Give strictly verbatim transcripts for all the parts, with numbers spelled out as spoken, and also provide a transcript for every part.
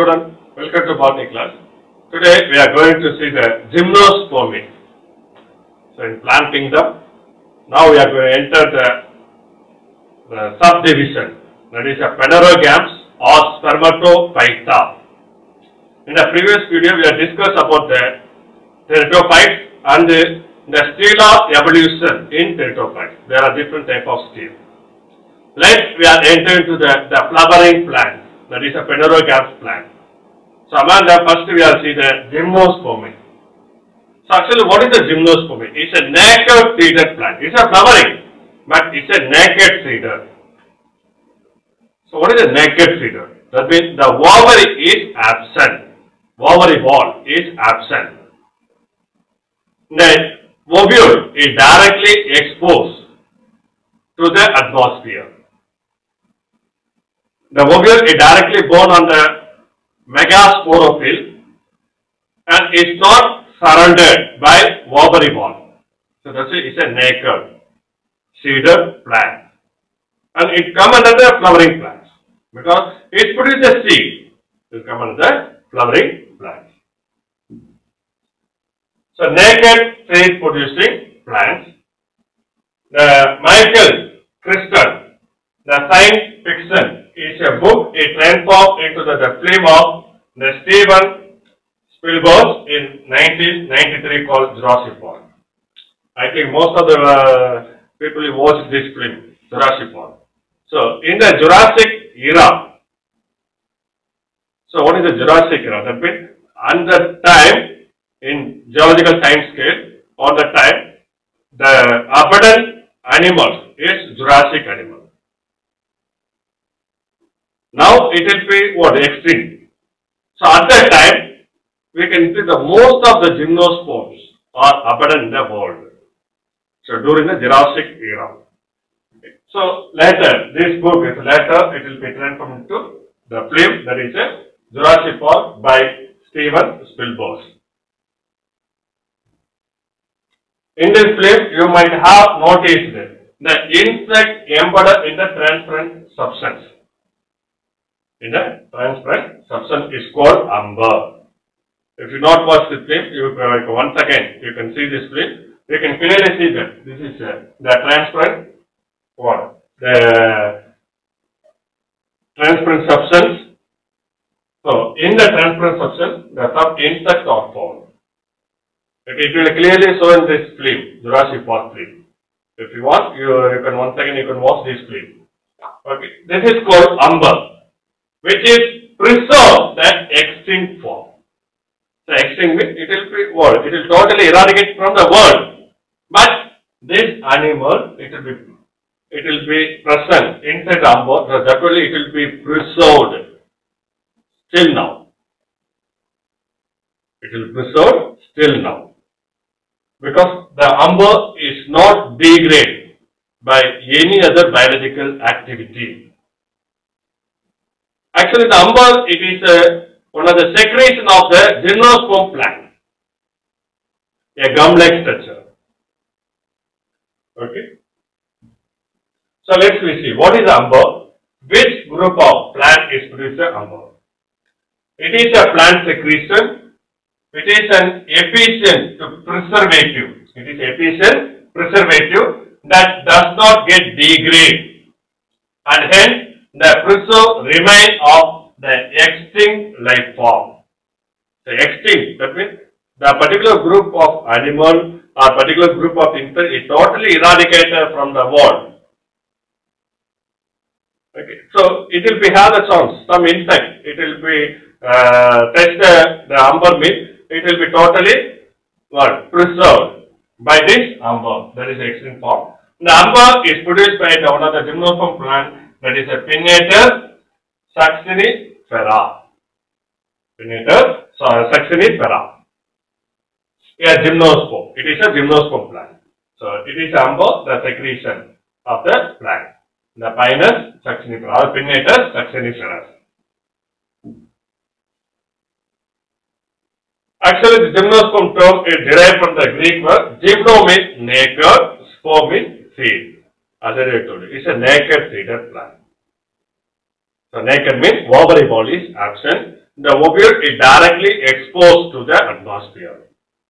students, welcome to botany class. Today we are going to see the gymnospermy. So in plant kingdom, now we are going to enter the, the subdivision, that is a phanerogams or spermatophyta. In the previous video we have discussed about the teratophytes and the, the stela evolution in teratophytes. There are different types of stela. Next we are entering to the, the flowering plant, that is a phanerogams plant. So among the first we are see the gymnospermy. So actually what is the gymnospermy? It's a naked seeded plant. It's a flowering, but it's a naked seeder. So what is a naked seeder? That means the ovary is absent. Ovary wall is absent. The ovule is directly exposed to the atmosphere. The ovule is directly born on the megasporophyll and is not surrounded by ovary wall. So that's it, it's a naked seeded plant. And it comes under the flowering plants because it produces seed. It comes under the flowering plants. So naked seed producing plants. The Michael Crichton, the science fiction, is a book. It transformed into the, the film of the Steven Spielberg in nineteen ninety-three called Jurassic Park. I think most of the uh, people who watched this film, Jurassic Park. So in the Jurassic era, so what is the Jurassic era? That means on the time in geological time scale, on the time the abundant animals is Jurassic animal. Now it will be what? Extinct. So at that time, we can see the most of the gymnosperms are abundant in the world. So during the Jurassic era. Okay. So later, this book is later, it will be transformed into the film, that is a Jurassic Park by Steven Spielberg. In this film, you might have noticed the insect embedded in the transparent substance. In the transparent substance is called amber. If you not watch the film, you uh, once again you can see this film. You can clearly see that this is uh, the transparent what the transparent substance. So in the transparent substance, the some insects are found. It will clearly show in this film, Jurassic Park film. If you want, you, you can once again you can watch this film. Okay, this is called amber, which is preserve the extinct form. The extinct means it will be what? It will totally eradicate from the world. But this animal, it will be it will be present inside the amber. So that will it will be preserved still now. It will be preserved still now. Because the amber is not degraded by any other biological activity. Actually, the amber, it is a, one of the secretion of the gymnosperm plant, a gum-like structure. Okay. So let's see what is amber. Which group of plant is produced amber? It is a plant secretion. It is an efficient preservative. It is efficient preservative that does not get degraded, and hence the preserve remain of the extinct life form. The extinct, that means the particular group of animal or particular group of insect is totally eradicated from the world. Okay, so it will be have a chance. Some insect, it will be uh, touch the, the amber meat. It will be totally what? Preserved by this amber, that is the extinct form. The amber is produced by the, one of the gymnosperm plant, that is a Pinnatus saxinifera. Pinnatus saxinifera. A gymnosperm. It is a gymnosperm plant. So it is amber, the secretion of the plant. The Pinus saxinifera or Pinnatus saxinifera. Actually, the gymnosperm term is derived from the Greek word gymno means naked, spore means seed. As I told you, it's a naked seeded plant. So naked means ovary wall is absent. the ovule is directly exposed to the atmosphere.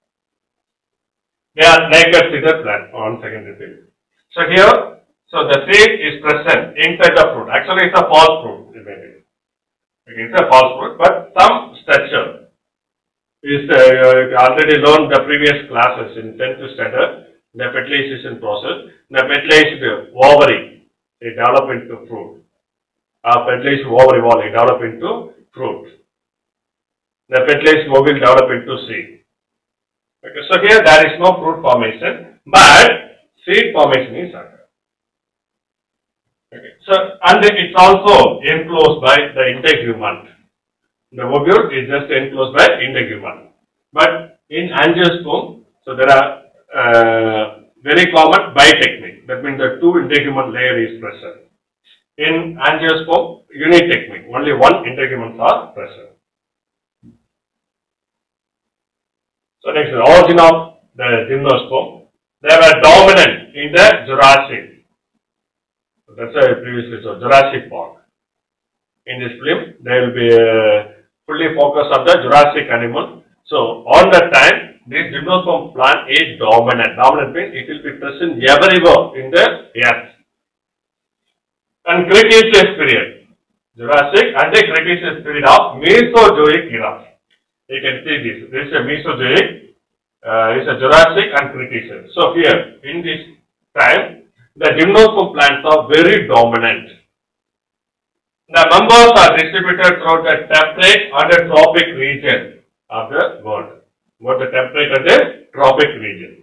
They are naked to the plant on secondary field. So here, so the seed is present inside the fruit. Actually, it's a false fruit. It's a false fruit, but some structure is uh, you already learned the previous classes in tenth standard. The fertilization process. The fertilized ovary is develop into fruit. Uh, fertilized ovary wall is develop into fruit. The fertilized ovule develop into seed. Okay, so here there is no fruit formation, but seed formation is occurred. Okay, so and it's also enclosed by the integument. The ovule is just enclosed by integument. But in angiosperm, so there are uh, very common bi-technique. That means the two integument layer is present. In angiosperm, unitechnique, only one integuments are present. So next, the origin of the gymnosperm. They were dominant in the Jurassic. That's a previously so Jurassic Park. In this film, they will be uh, fully focused on the Jurassic animal. So on that time, this gymnosperm plant is dominant. Dominant means it will be present everywhere in the earth. And Cretaceous period, Jurassic and the Cretaceous period of Mesozoic era. You can see this. This is a Mesozoic, uh, it's a Jurassic and Cretaceous. So here, in this time, the gymnosperm plants are very dominant. The members are distributed throughout the temperate and the tropic region of the world. Both the temperate and the tropic region.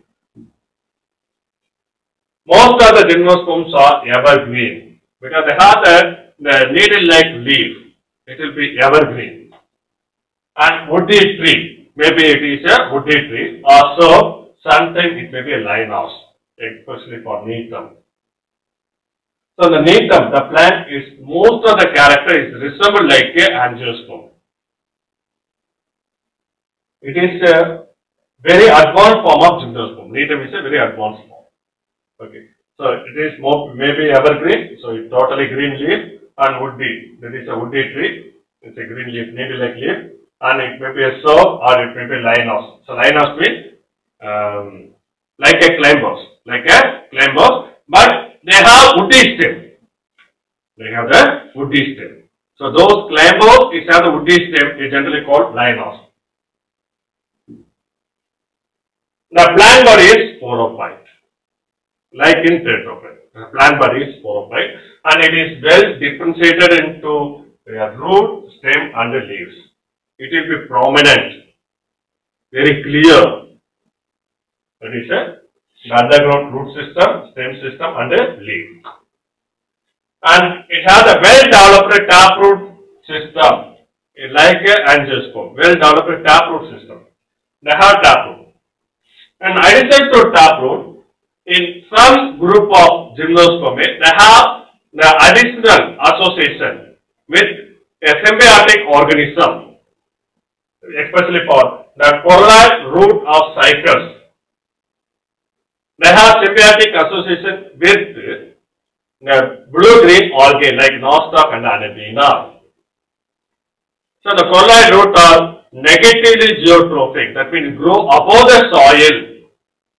Most of the gymnosperms are evergreen because they have the, the needle-like leaf. It will be evergreen. And woody tree, maybe it is a woody tree, or so sometimes it may be a limehouse, especially for neem. So the neem, the plant is, most of the character is resemble like a angiosperm. It is a very advanced form of gymnosperm. Neem is a very advanced form. Okay. So it is more maybe evergreen, so it's totally green leaf and woody. That is a woody tree. It's a green leaf, needle-like leaf. And it may be a serve or it may be limehouse. So limehouse means um, like a climbers, like a climbers, but they have woody stem. They have the woody stem. So those climbers is have the woody stem is generally called limehouse. The plant body is sporophyte, like in tetraphylline. The plant body is sporophyte, and it is well differentiated into uh, root, stem, and the leaves. It will be prominent, very clear. That is a the underground root system, stem system, and a leaf. And it has a well-developed taproot system, like a angiosperm, well-developed taproot system. They have taproot. And addition to taproot, in some group of gymnosperm, they have the additional association with a symbiotic organism, especially for the corollary root of cycles. They have symbiotic association with the blue-green algae like nostoc and Anabaena. So the corollary root are negatively geotrophic, that means grow above the soil.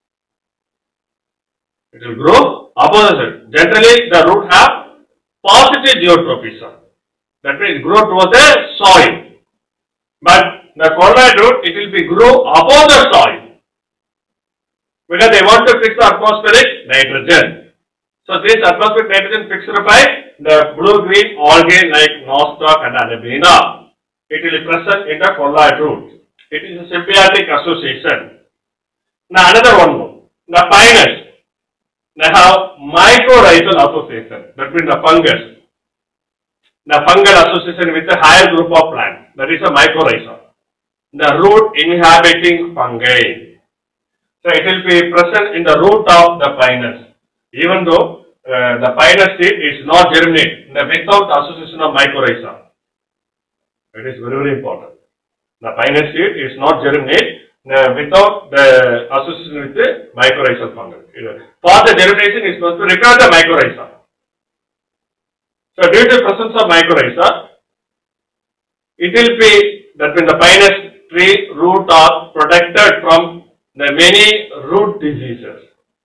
It will grow above the soil. Generally, the root have positive geotrophism, that means grow towards the soil. But the corollary root, it will be grow above the soil, because they want to fix the atmospheric nitrogen. So this atmospheric nitrogen fixed by the blue-green algae like nostoc and Anabaena. It will be present in the corollary root. It is a symbiotic association. Now another one more. The pinus. They have mycorrhizal association. That means the fungus. The fungal association with a higher group of plants. That is a mycorrhiza. The root inhabiting fungi. So it will be present in the root of the pinus. Even though uh, the pinus seed is not germinate without association of mycorrhiza. It is very, very important. The pinus seed is not germinate uh, without the association with the mycorrhizal fungus. For the germination, it must require the mycorrhiza. So due to the presence of mycorrhiza, it will be that means the pinus tree root are protected from the many root diseases.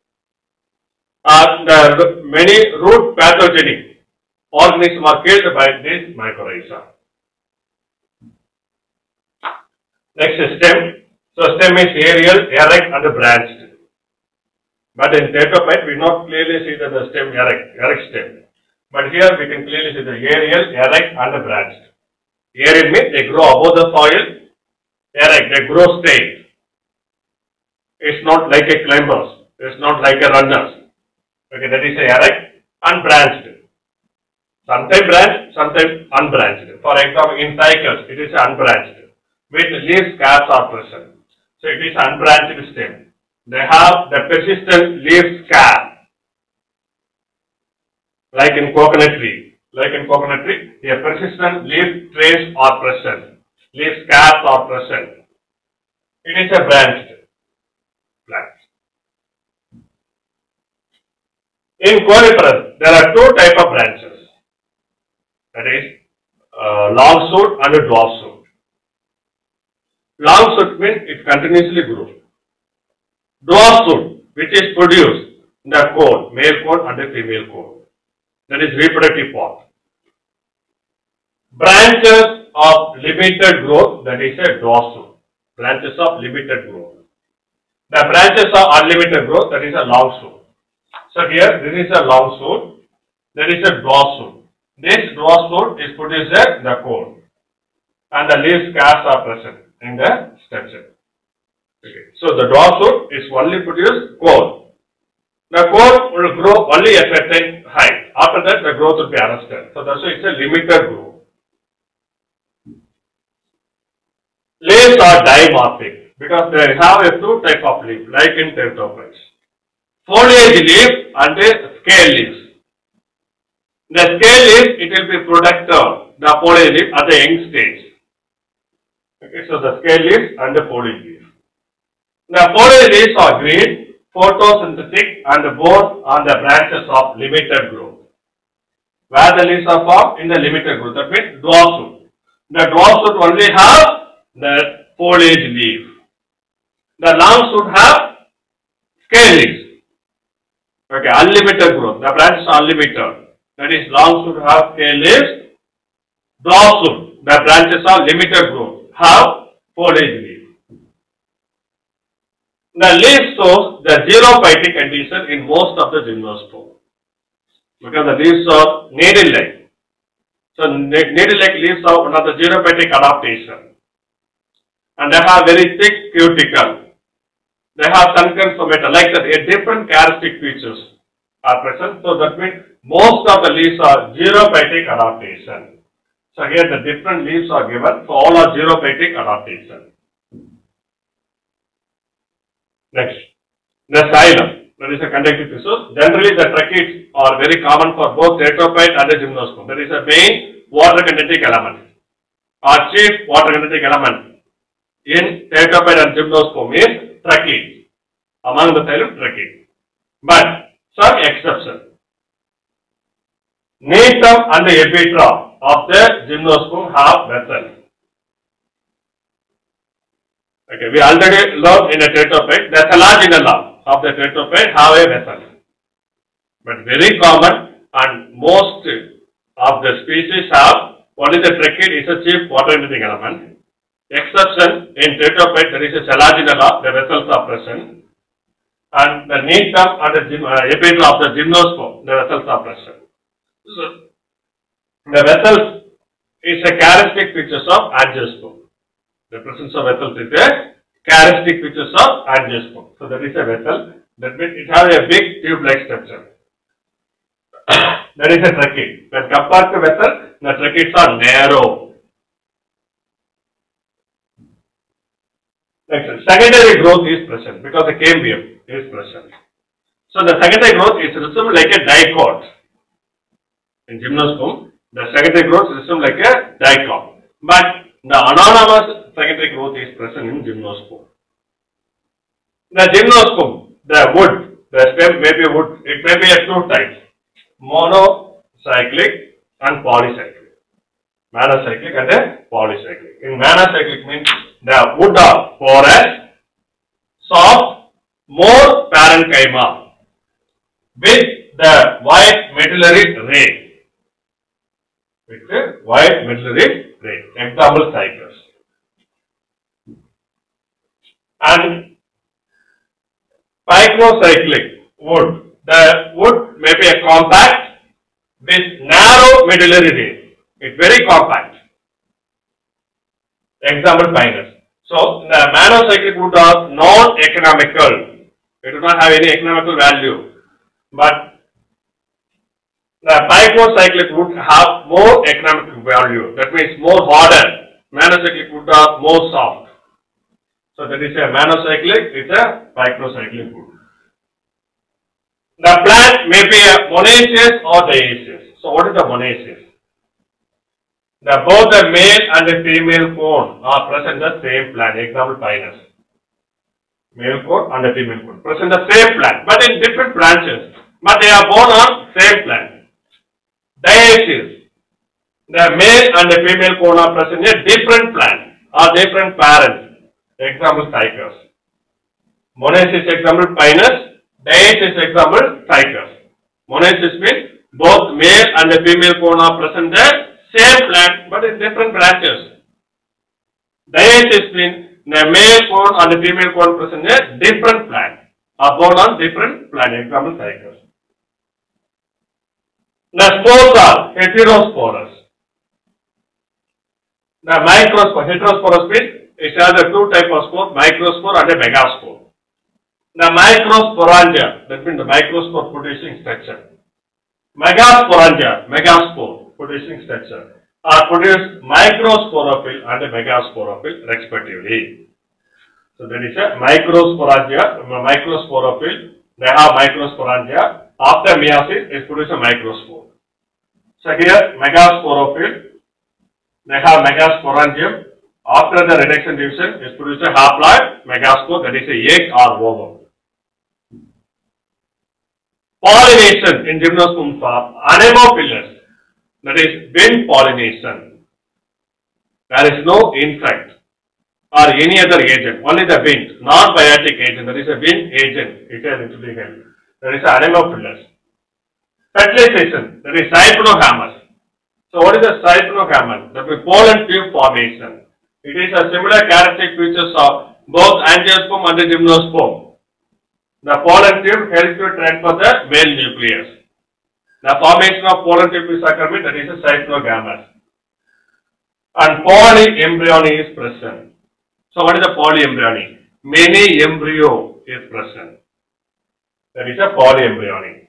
Uh, the many root pathogenic organisms are killed by this mycorrhiza. Next is stem. So stem is aerial, erect and branched. But in Tetraphyte we not clearly see that the stem erect, erect stem. But here we can clearly see the aerial, erect and branched. Aerial means they grow above the soil, erect, they grow straight. It's not like a climbers, it's not like a runners. Okay, that is a erect and branched. Sometimes branched, sometimes unbranched. For example, in cycles, it is unbranched, with leaf scabs are present. So it is unbranched stem. They have the persistent leaf scab, like in coconut tree. Like in coconut tree, a persistent leaf trace are present. Leaf scabs are present. It is a branched plant. In coniferous, there are two types of branches. That is uh, long shoot and a dwarf shoot. Long shoot means it continuously grows. Dwarf shoot, which is produced in the cone, male cone and a female cone. That is reproductive part. Branches of limited growth, that is a dwarf shoot. Branches of limited growth. The branches of unlimited growth, that is a long shoot. So here, this is a long shoot, there is a dwarf shoot. This dwarf shoot is produced in the cone, and the leaf scabs are present in the structure. Okay. So the dwarf shoot is only produced cone. The cone will grow only at a certain height. After that, the growth will be arrested. So that's why it's a limited growth. Leaves are dimorphic because they have a two type of leaf, like in Tetraphytes. Foliage leaf and a scale leaves. The scale leaf, it will be protected, the foliage leaf at the young stage. Okay, so the scale leaf and the foliage leaf. The foliage leaves are green, photosynthetic and both on the branches of limited growth. Where the leaves are formed? In the limited growth. That means dwarf shoot. The dwarf shoot only have the foliage leaf. The long shoot have scale leaves. Okay, unlimited growth. The branches are unlimited. That is, long shoot have scale leaves. Dwarf shoot, the branches are limited growth, have foliage leaf. The leaf shows the xerophytic condition in most of the gymnosperm because the leaves are needle-like. So needle-like leaves are one of the xerophytic adaptation, and they have very thick cuticle. They have sunken stomata, like that, a different characteristic features are present. So that means most of the leaves are xerophytic adaptation. So here the different leaves are given, so all are xerophytic adaptation. Next, the xylem, that is a conductive tissue. Generally the tracheids are very common for both Tetraphyte and the gymnosperm. That is a main water conducting element. Our chief water conducting element in Tetraphyte and gymnosperm is tracheid, among the xylem tracheid. But some exception. Natum and the epitroph of the gymnosperm have vessel. Okay, we already learned in a Tetraphyte, the collagenal of the Tetraphyte have a vessel. But very common and most of the species have only the tracheid is a chief water conducting element. Exception in Tetraphyte, there is a collagenal, the vessels are present, and the natum and the uh, epitroph of the gymnosperm, the vessels are present. So, the vessels is a characteristic features of angiosperm. The presence of vessels is a characteristic features of angiosperm. So that is a vessel. That means it has a big tube-like structure. That is a tracheid. When compared to vessel, the tracheids are narrow. Next, secondary growth is present because the cambium is present. So the secondary growth is resumed like a dicot. In gymnosperm, the secondary growth is resumed like a dicot. But the anonymous secondary growth is present in gymnosperm. The gymnosperm, the wood, the stem may be wood, it may be a two types, monocyclic and polycyclic. Monocyclic and a polycyclic. In monocyclic means the wood are porous, soft, more parenchyma with the white medullary ray. With the white medullary ray. Example cycles. And picrocyclic wood. The wood may be a compact with narrow medullary ray. It's very compact. Example pinus. So the monocyclic wood are non-economical. They do not have any economical value. But the picrocyclic wood have more economic value. That means more harder. Monocyclic wood are more soft. So that is a monocyclic, it's a picrocyclic wood. The plant may be a monoecious or dioecious. So what is the monoecious? The both the male and the female cone are present in the same plant. Example pinus. Male cone and the female cone present in the same plant, but in different branches. But they are born on same plant. Dioecious. The male and the female cone are present in a different plant or different parents. Example cycas. Monoecious example pinus. Dioecious example cycas. Monoecious means both male and the female cone are present in the same plant but in different branches. Dioecious means the male cone and the female cone present in a different plant are born on different plant. Example cycas. The spores are heterosporous. The microspore, heterosporous means it has a two type of spore, microspore and a megaspore. The microsporangia, that means the microspore producing structure. Megasporangia, megaspore producing structure, are produced microsporophyll and a megasporophyll respectively. So that is a microsporangia, microsporophyll. They have microsporangia. After meiosis, it produces a microspore. So here, megasporophyll, they have megasporangium. After the reduction division, it produces a haploid megaspore, that is a egg or ovum. Pollination in Gymnosperm form, anemophilous, that is wind pollination. There is no insect or any other agent, only the wind, non-biotic agent, that is a wind agent, it has actually helped. That is anemophilous. Fertilization, that is cypinogamous. So what is a cypinogamous? That is pollen tube formation. It is a similar characteristic features of both angiosperm and the gymnosperm. The pollen tube helps to transfer the male nucleus. The formation of pollen tube is occurring, that is a cypinogamous. And polyembryony is present. So what is a polyembryony? Many embryo is present. That is a polyembryony.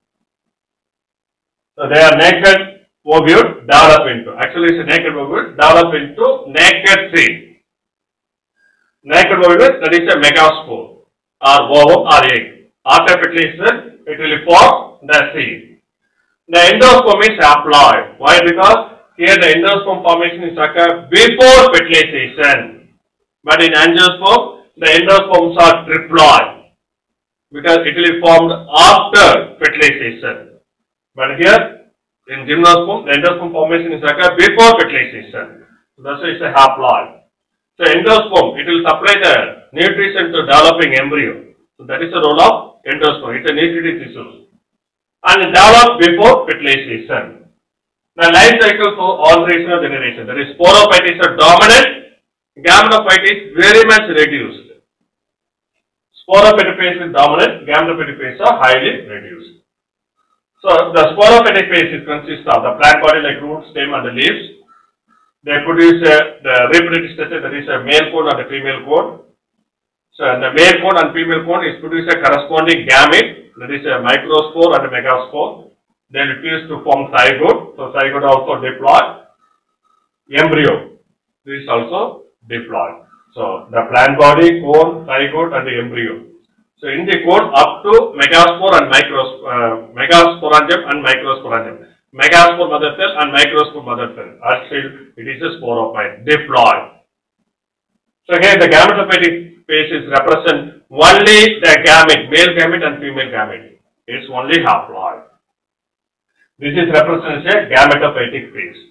So they are naked ovule develop into, actually it's a naked ovule develop into naked seed. Naked ovule, that is a megaspore or ovum or egg. After fertilization, it will form the seed. The endosperm is haploid. Why? Because here the endosperm formation is occurred before fertilization. But in angiosperm, the endosperms are triploid because it will be formed after fertilization. But here in gymnosperm, the endosperm formation is occurred before fertilization. So that's why it's a haploid. So endosperm, it will supply the nutrition to developing embryo. So that is the role of endosperm. It's a nutritive tissue. And develop before fertilization. The life cycle for alteration of generation. That is sporophyte is a dominant, gametophyte is very much reduced. Sporophytic phase is dominant, gametophytic phase are highly reduced. So the sporophytic phase consists of the plant body like root, stem and the leaves. They produce a, the reproductive structure, that is a male cone and a female cone. So the male cone and female cone is produce a corresponding gamete, that is a microspore and a megaspore. They will fuse to form zygote. So zygote also diploid. Embryo, this is also diploid. So the plant body, cone, zygote and the embryo. So in the cone up to megaspore and micros, uh, megasporangium and microsporangium. Megaspore mother cell and microspore mother cell. Actually, it is a sporophyte, diploid. So here the gametophytic phase is represent only the gamete, male gamete and female gamete. It's only haploid. This is represented as a gametophytic phase.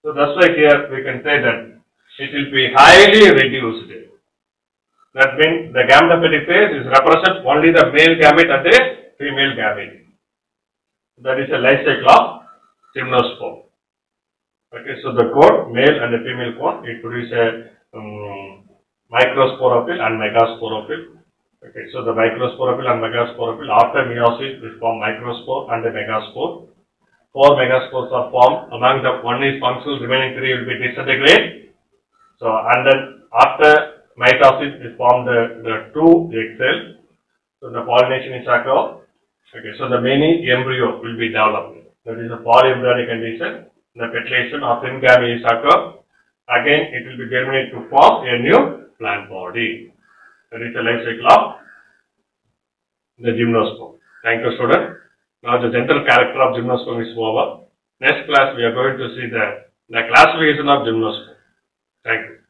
So that's why here we can say that it will be highly reduced. That means the gametophytic phase is represent only the male gamete and the female gamete. That is a life cycle of gymnosperm. Okay, so the cone, male and the female cone, it produces a um, microsporophyll and megasporophyll. Okay, so the microsporophyll and megasporophyll, after meiosis, we form microspore and the megaspore. Four megaspores are formed. Among them, one is functional, remaining three will be disintegrate. So, and then after mitosis, we form the, the two egg cells. So, the pollination is occur. Okay, so the many embryo will be developed. That is a polyembryonic condition. The petulation of syngamy is occur. Again, it will be germinate to form a new plant body. That is the life cycle of the gymnosperm. Thank you, student. Now the general character of gymnosperm is over. Next class we are going to see the, the classification of gymnosperm. Thank you.